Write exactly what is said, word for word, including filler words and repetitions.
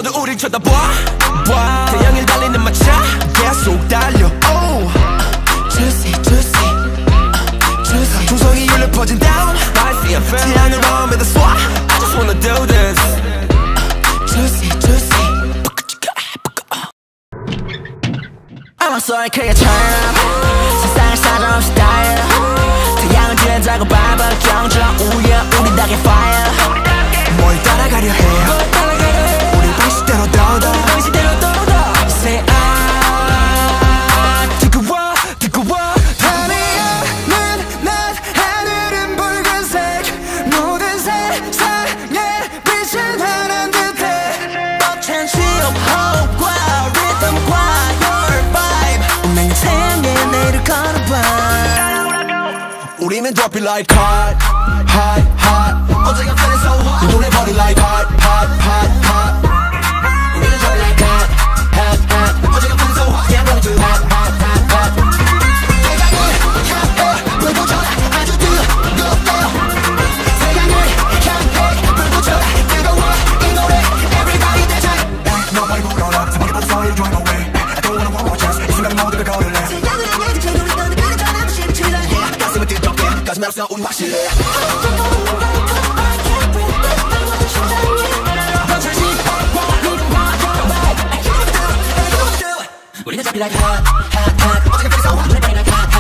모두 우릴 쳐다봐. 태양을 달리는 마차 계속 달려. oh. Juicy juicy juicy 중성이 울려 퍼진 down 태양으로 믿어 쏴. I just wanna do this. Juicy juicy I'm sorry 그게처럼 세상을 사정없이 달려. 태양을 뒤에다고 밟아 경적 우야 우리 닭의 fire. 뭘 따라가려 해요 우리 방식대로 더더 Say 아 뜨거워 뜨거워 하늘은 낮 하늘은 붉은색 모든 세상에 빛을 발한 듯해 벅찬 시험호흡과 리듬과 your vibe 운명의 태양에 내일을 걸어봐. 우리는 drop it like hot hot hot 어제가 feeling so hot 이 노래 body like hot hot hot hot 우리는 drop it like hot hot hot 어제가 feeling so hot yeah I'm running too hot hot hot hot 세상을 향해 불 붙여라 아주 뜨겁다. 세상을 향해 불 붙여라 뜨거워 이 노래 everybody dance it. Nobody 불어라 사방에 본 소리 drive away I don't wanna one more chance 이 순간 모두가 걸을래. 세상을 향해 저 노래 너는 그는 전함 심취해 가슴은 뜨겁게 가슴에 없어 우리 확실해. 우리는 잡히 like hot, hot, hot 어제가 feeling so hot, 눈에 보니 like hot,